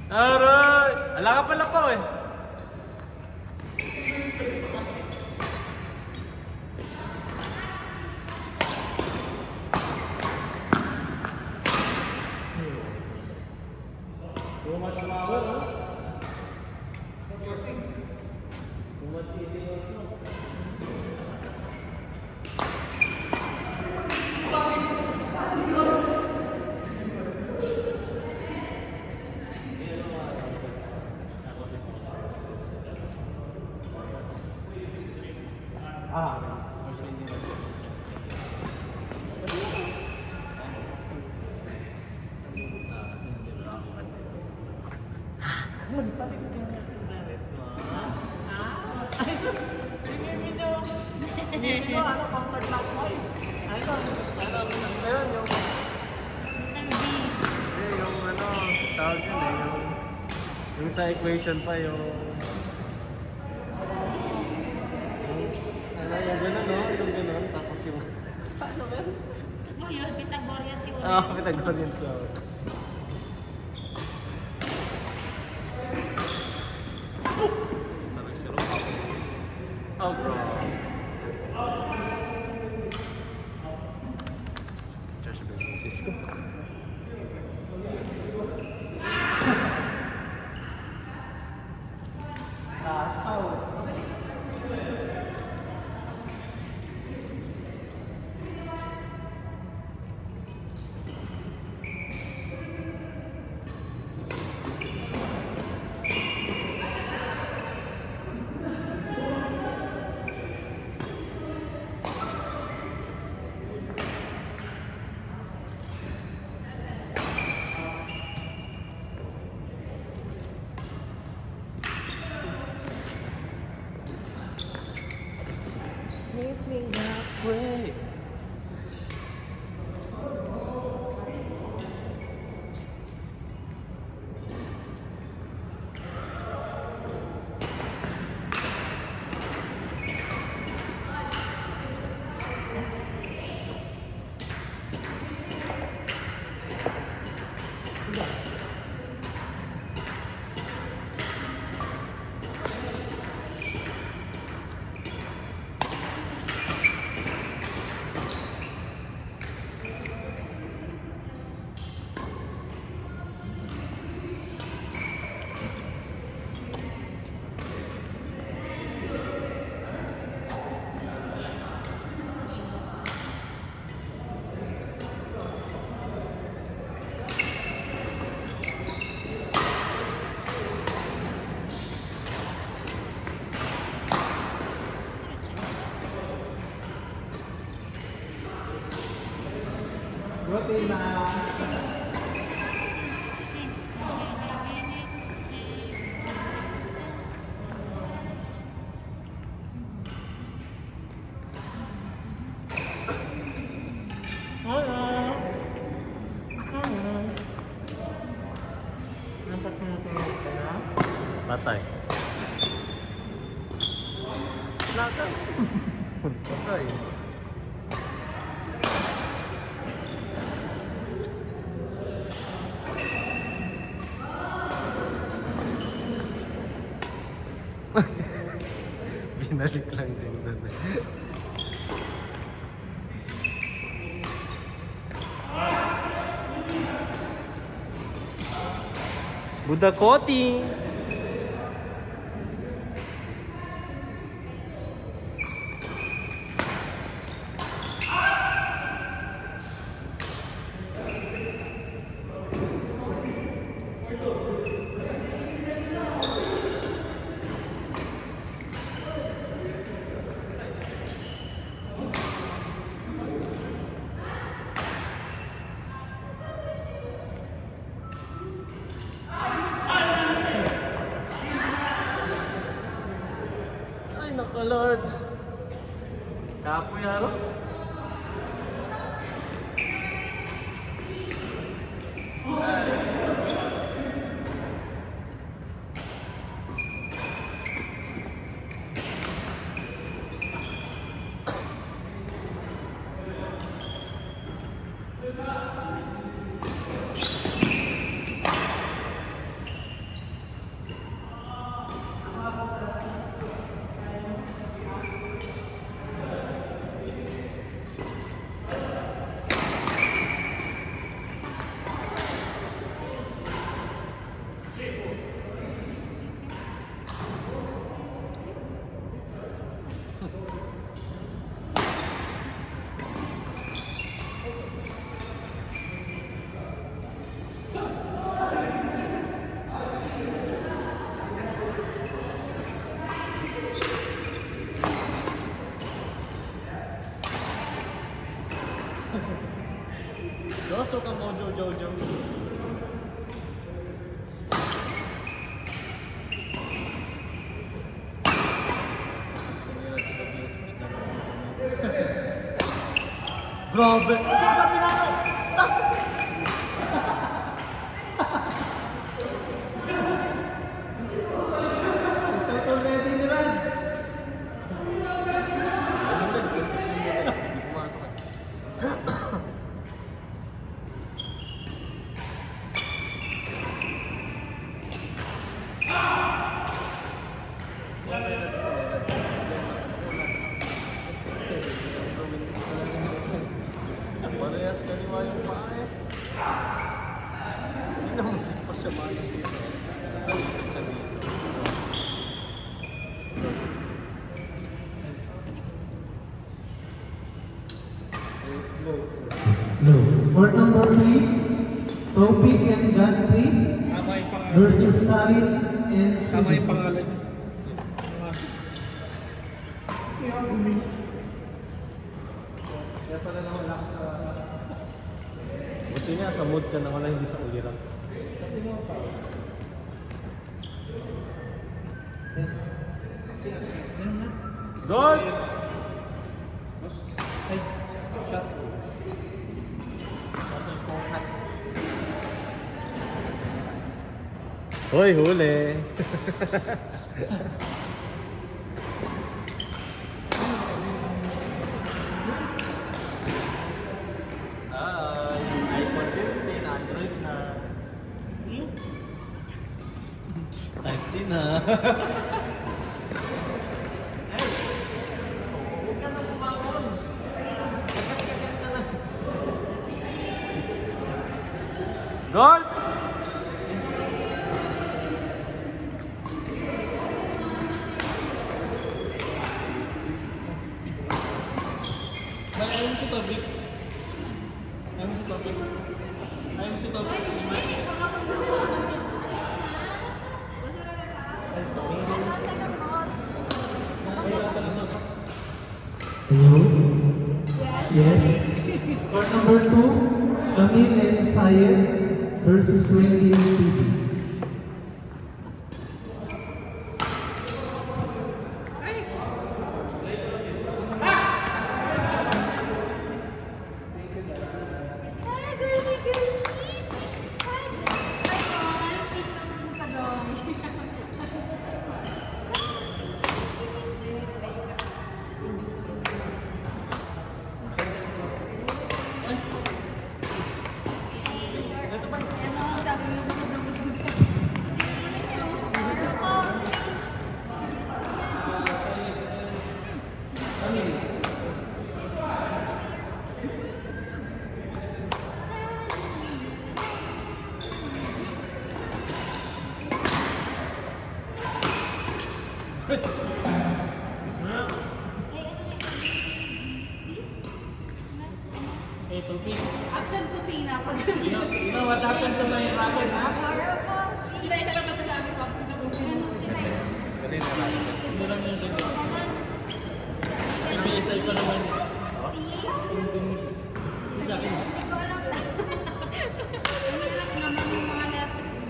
Aray! Ala ka pala po eh. Yung sa equation pa yung ano yung gano'n no? Yung gano'n tapos yung ano ba? Yun, Pythagorean theorem. Pythagorean theorem. Oh bro. Josh Francisco. Meet me halfway. Routine na. Patay. Patay. Patay. Binalik lang din doon. Budakoti! Nako Lord. Kapoy haro. Doso ka Mojo Jojo. Grabe! Sabi na ako! It's out already ni Raj! Ano na, nagkantas na yun. Hindi pumasok eh. Parehas kaliwa yung paa eh. Hindi naman pa siya malang dito. Sa tiyan dito. No. Court number 3, Topik and Godfrey Tama yung pangalan. versus Salit and Tama yung pangalan. Kaya pala na wala sa... Buti nga, sa mood ka na wala, hindi sa uliran. Goal! Ay, shot. Hoy, huli! iPhone 15, Android na. Type-C na. Huwag ka na bumangon. Kagat-kagat ka na. Goal! Ayaw mo si Tobik. Ayaw mo si Tobik. Ayaw mo si Tobik. Hello? Yes. Court number 2, Camille and Sayed versus Wendy and Phoebe. Hey, Tobik. Action to Tina pag You know what happened to my racket, ha? Tinay na lang matadami ko. Kanina na. Hindi lang yung ganyan. May BSI pa naman. Yung dumi siya. Yung sa akin. Hindi ko alam na. Ang hirap naman yung mga letters.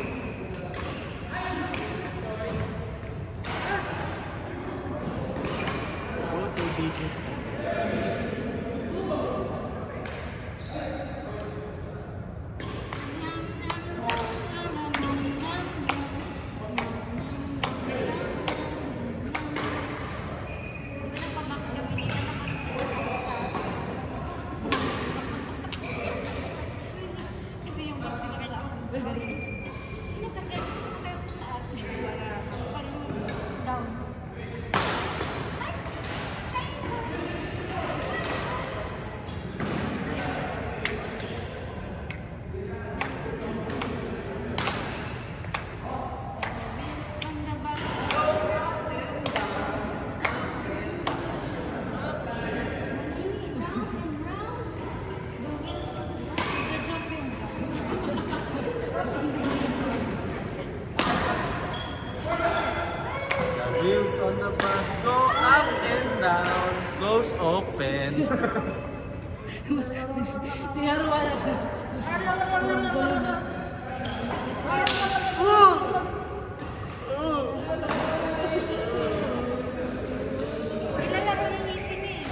Go to digit. Kasi yung box nila kailangan gagawin. Sinasakyan sa taas para mag-down. The wheels on the bus go up and down, close open. Siguro wala. Ilalaro yung ngipin eh.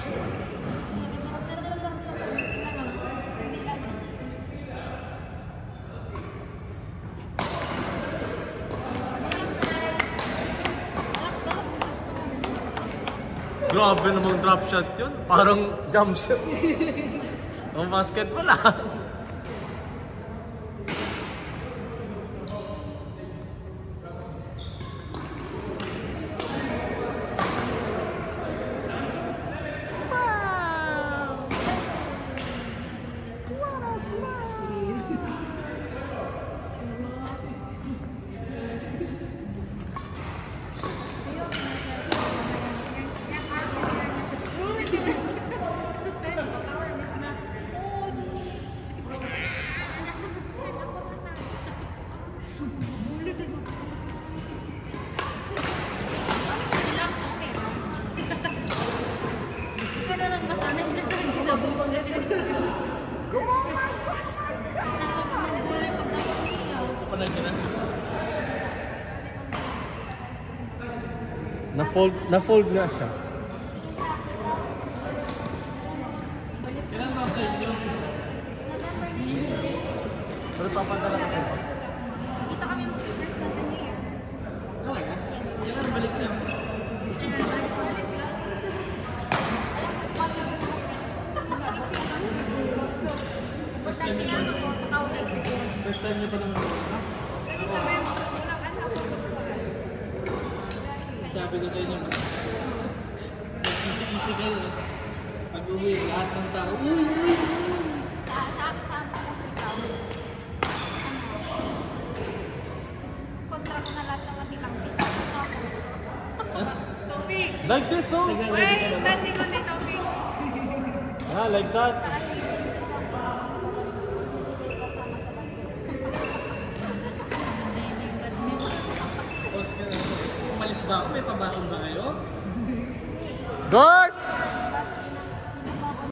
Grabe namang drop shot yun. Parang jump shot. Ang basketball ah. Na-fold nga siya. Kailan ba sa inyo? Pero papadala ka po. Dito kami mag-first na sa New Year. Talaga? Kailan balik niyo? First time niya First time niyo pa naman ako. Sabi ko sa inyo, easy kayo. Pag uwi, lahat ng tao, uy! Sa kontra ko na lahat ng matikang Topik! Like this, oh! Wait, standing on the topic. Ah, like that. Saka si Princess Sophie. Hindi kasama sa Tapos, umalis ba ako? May pabakon ba kayo? Guard!